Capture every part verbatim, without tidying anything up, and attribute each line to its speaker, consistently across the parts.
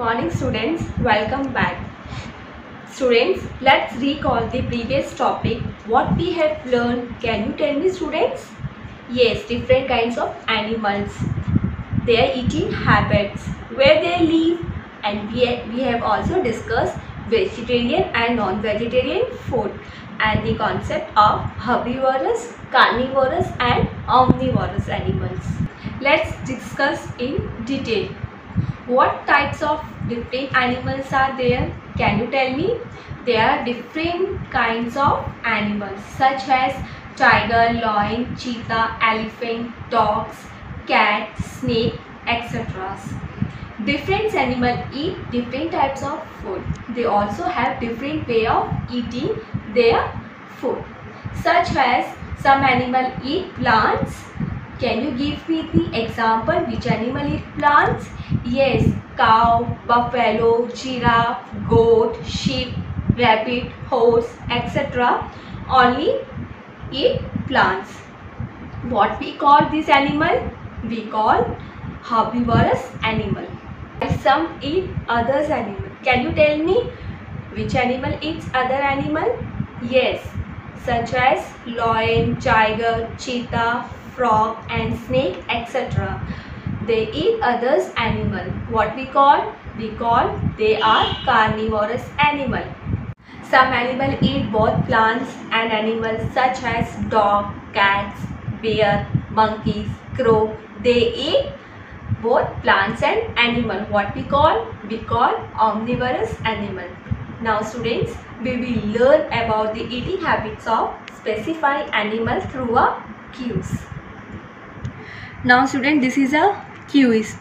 Speaker 1: morning students, welcome back. Students, let's recall the previous topic. What we have learned, can you tell me students? Yes, different kinds of animals, their eating habits, where they live, and we, we have also discussed vegetarian and non-vegetarian food and the concept of herbivorous, carnivorous and omnivorous animals. Let's discuss in detail. What types of different animals are there? Can you tell me? There are different kinds of animals such as tiger, lion, cheetah, elephant, dogs, cat, snake, et cetera. Different animals eat different types of food. They also have different way of eating their food. Such as some animal eat plants. Can you give me the example which animal eat plants? Yes, cow, buffalo, giraffe, goat, sheep, rabbit, horse, et cetera. Only eat plants. What we call this animal? We call herbivorous animal. Some eat others animal. Can you tell me which animal eats other animal? Yes, such as lion, tiger, cheetah, frog and snake, et cetera. They eat others animal. What we call? We call they are carnivorous animal. Some animal eat both plants and animals such as dog, cats, bear, monkeys, crow. They eat both plants and animal. What we call? We call omnivorous animal. Now students, we will learn about the eating habits of specified animal through a quiz. Now student, this is a quiz.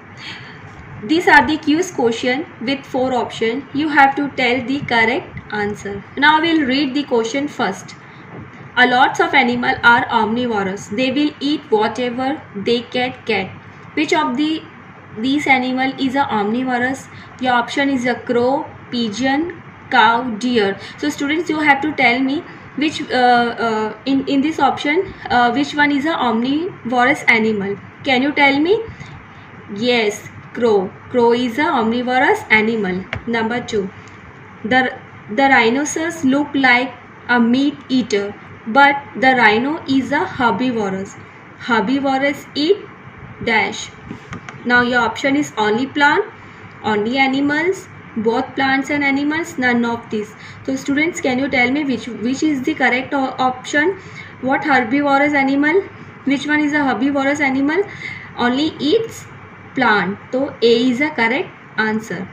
Speaker 1: These are the quiz question with four options. You have to tell the correct answer. Now we will read the question first. A lots of animals are omnivorous. They will eat whatever they can get. Which of the these animal is a omnivorous? Your option is a crow, pigeon, cow, deer. So students, you have to tell me which uh, uh, in in this option uh, which one is a omnivorous animal. Can you tell me? Yes, crow. Crow is a omnivorous animal. Number two, the the rhinoceros look like a meat eater, but the rhino is a herbivorous. Herbivorous eat dash. Now your option is only plant, only animals, both plants and animals, none of this. So students, can you tell me which which is the correct option? What herbivorous animal? Which one is a herbivorous animal? Only eats plant. So A is a correct answer.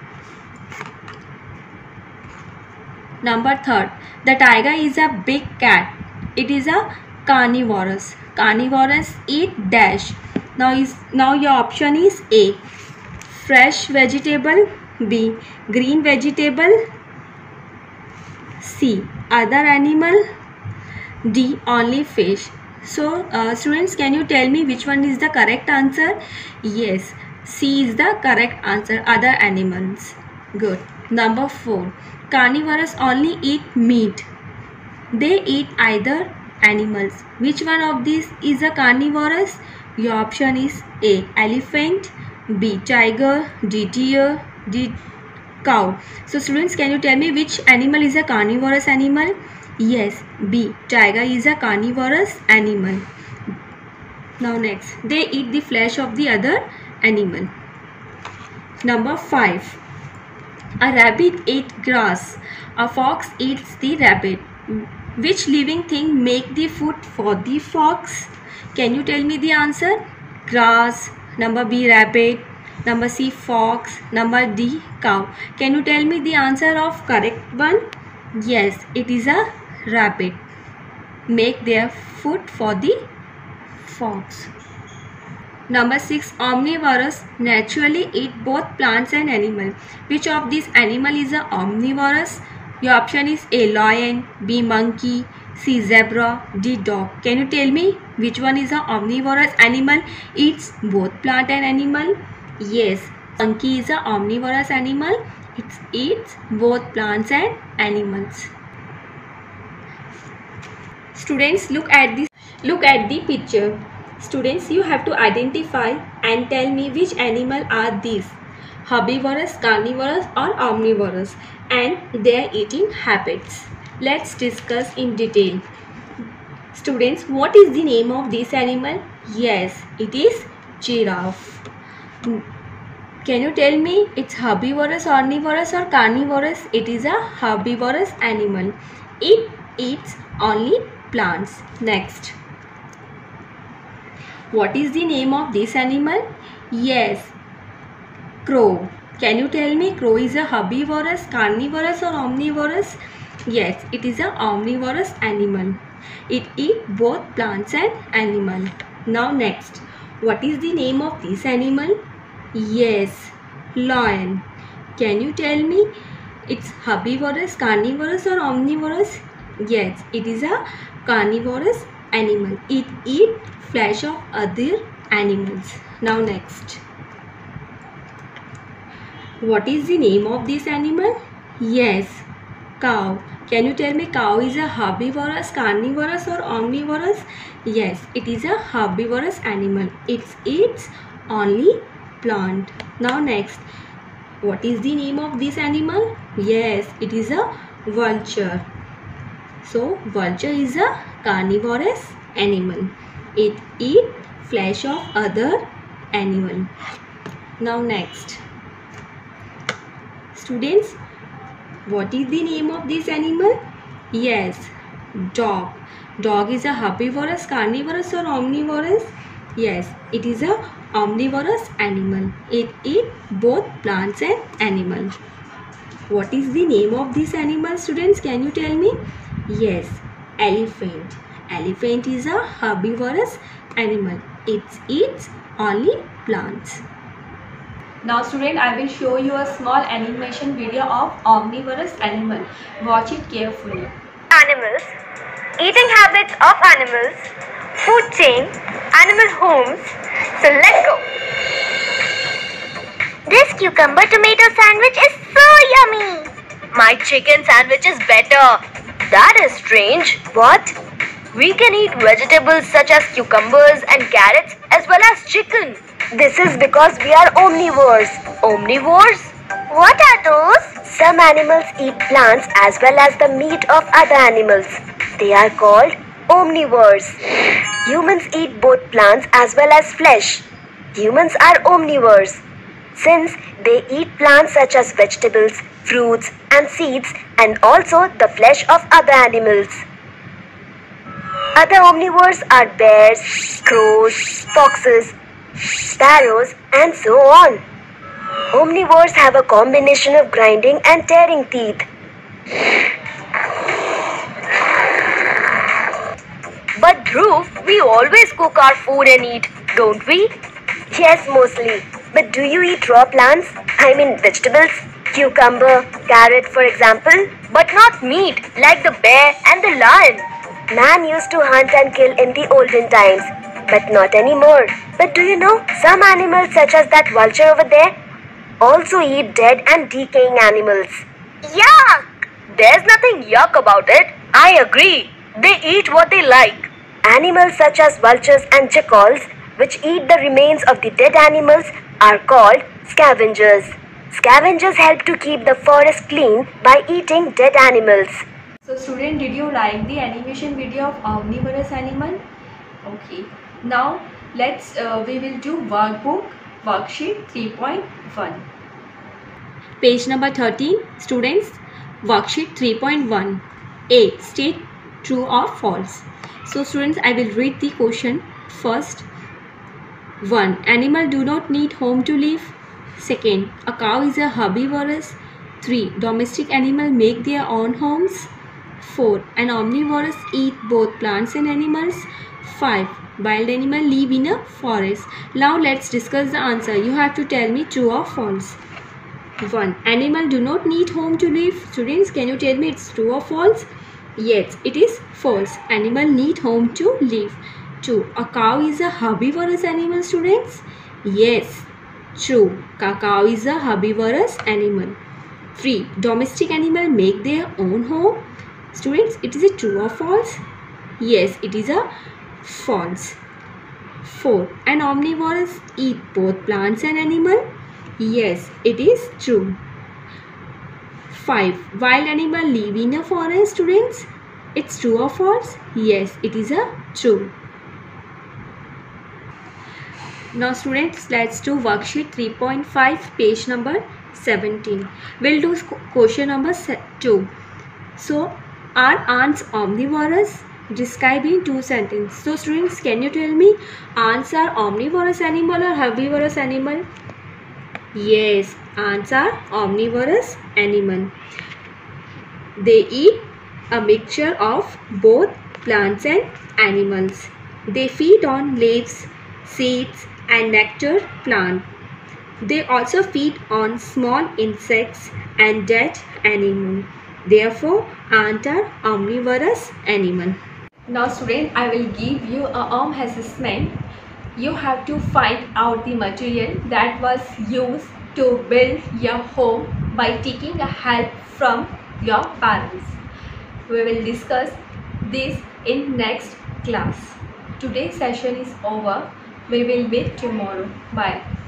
Speaker 1: Number third, the tiger is a big cat. It is a carnivorous. Carnivorous eat dash. Now is now your option is A, fresh vegetable, B, green vegetable, C, other animal, D, only fish. So uh, students, can you tell me which one is the correct answer? Yes, C is the correct answer, other animals. Good. Number four, carnivorous only eat meat. They eat either animals. Which one of these is a carnivorous? Your option is A, elephant, B, tiger, D, deer, D, cow. So students, can you tell me which animal is a carnivorous animal? Yes, B, tiger is a carnivorous animal. Now next, they eat the flesh of the other animal. Number five, a rabbit ate grass. A fox eats the rabbit. Which living thing make the food for the fox? Can you tell me the answer? Grass. Number B, rabbit. Number C, fox. Number D, cow. Can you tell me the answer of correct one? Yes, it is a rabbit. Make their food for the fox. Number six, omnivorous naturally eat both plants and animal. Which of these animal is a omnivorous? Your option is A, lion, B, monkey, C, zebra, D, dog. Can you tell me which one is a omnivorous animal? Eats both plant and animal. Yes, monkey is a omnivorous animal. It eats both plants and animals. Students, look at this. Look at the picture. Students, you have to identify and tell me which animal are these. herbivorous, carnivorous or omnivorous, and their eating habits. Let's discuss in detail. Students, what is the name of this animal? Yes, it is giraffe. Can you tell me it's herbivorous, omnivorous or carnivorous? It is a herbivorous animal. It eats only plants. Next. What is the name of this animal? Yes, crow. Can you tell me crow is a herbivorous, carnivorous or omnivorous? Yes, it is a omnivorous animal. It eats both plants and animal. Now next. What is the name of this animal? Yes, lion. Can you tell me it's herbivorous, carnivorous or omnivorous? Yes, it is a carnivorous animal. It eats flesh of other animals. Now next. What is the name of this animal? Yes, cow. Can you tell me cow is a herbivorous, carnivorous or omnivorous? Yes, it is a herbivorous animal. It eats only plant. Now next. What is the name of this animal? Yes, it is a vulture. So vulture is a carnivorous animal. It eats flesh of other animal. Now next. Students, what is the name of this animal? Yes, dog. Dog is a herbivorous, carnivorous or omnivorous? Yes, it is a omnivorous animal. It eats both plants and animals. What is the name of this animal, students? Can you tell me? Yes, elephant. Elephant is a herbivorous animal. It eats only plants. Now student, I will show you a small animation video of omnivorous animal. Watch it carefully.
Speaker 2: Animals, eating habits of animals, food chain, animal homes. So let's go. This cucumber tomato sandwich is so yummy. My chicken sandwich is better. That is strange. What? We can eat vegetables such as cucumbers and carrots as well as chicken. This is because we are omnivores. Omnivores? What are those? Some animals eat plants as well as the meat of other animals. They are called omnivores. Humans eat both plants as well as flesh. Humans are omnivores since they eat plants such as vegetables, fruits and seeds, and also the flesh of other animals. Other omnivores are bears, crows, foxes, sparrows, and so on. Omnivores have a combination of grinding and tearing teeth. But Dhruv, we always cook our food and eat, don't we? Yes, mostly. But do you eat raw plants? I mean vegetables? Cucumber, carrot for example? But not meat, like the bear and the lion. Man used to hunt and kill in the olden times, but not anymore. But do you know, some animals such as that vulture over there also eat dead and decaying animals. Yuck! There's nothing yuck about it. I agree. They eat what they like. Animals such as vultures and jackals, which eat the remains of the dead animals, are called scavengers. Scavengers help to keep the forest clean by eating dead animals.
Speaker 1: So student, did you like the animation video of omnivorous animal? Okay. Now let's uh, we will do workbook worksheet three point one. Page number thirteen. Students, worksheet three point one. A. State true or false. So students, I will read the question first. one. Animal do not need home to live. Second, a cow is a herbivorous. three. Domestic animal make their own homes. four. An omnivorous eat both plants and animals. five. Wild animal live in a forest. Now let's discuss the answer. You have to tell me true or false. one. Animal do not need home to live. Students, can you tell me it's true or false? Yes, it is false. Animal need home to live. two. A cow is a herbivorous animal, students? Yes, true. A cow is a herbivorous animal. three. Domestic animal make their own home. Students, it is a true or false? Yes, it is a false. four. An omnivorous eat both plants and animal. Yes, it is true. five. Wild animal live in a forest, students. It's true or false? Yes, it is a true. Now students, let's do worksheet three point five, page number seventeen. We'll do question number two. So, are ants omnivorous? Describe in two sentences. So students, can you tell me, ants are omnivorous animal or herbivorous animal? Yes, ants are omnivorous animal. They eat a mixture of both plants and animals. They feed on leaves, seeds and nectar plant. They also feed on small insects and dead animals. Therefore, ants are omnivorous animal. Now student, I will give you a home assessment. You have to find out the material that was used to build your home by taking a help from your parents. We will discuss this in next class. Today's session is over. We will meet tomorrow. Bye.